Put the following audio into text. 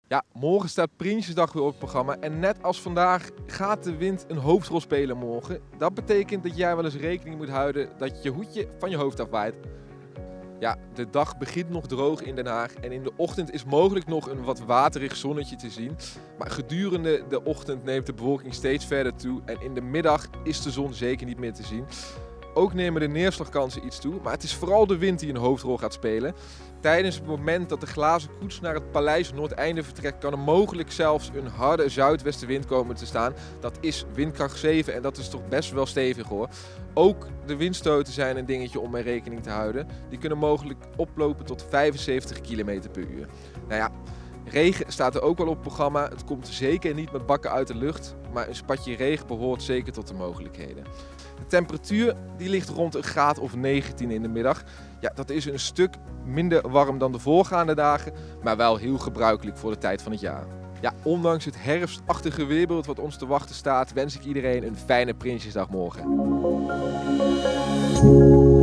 Ja, morgen staat Prinsjesdag weer op het programma en net als vandaag gaat de wind een hoofdrol spelen morgen. Dat betekent dat jij wel eens rekening moet houden dat je hoedje van je hoofd afwaait. Ja, de dag begint nog droog in Den Haag en in de ochtend is mogelijk nog een wat waterig zonnetje te zien. Maar gedurende de ochtend neemt de bewolking steeds verder toe en in de middag is de zon zeker niet meer te zien. Ook nemen de neerslagkansen iets toe, maar het is vooral de wind die een hoofdrol gaat spelen. Tijdens het moment dat de glazen koets naar het Paleis Noordeinde vertrekt, kan er mogelijk zelfs een harde zuidwestenwind komen te staan. Dat is windkracht 7 en dat is toch best wel stevig hoor. Ook de windstoten zijn een dingetje om mee rekening te houden. Die kunnen mogelijk oplopen tot 75 km per uur. Nou ja, regen staat er ook wel op het programma. Het komt zeker niet met bakken uit de lucht, maar een spatje regen behoort zeker tot de mogelijkheden. De temperatuur die ligt rond een graad of 19 in de middag. Ja, dat is een stuk minder warm dan de voorgaande dagen, maar wel heel gebruikelijk voor de tijd van het jaar. Ja, ondanks het herfstachtige weerbeeld wat ons te wachten staat, wens ik iedereen een fijne Prinsjesdag morgen.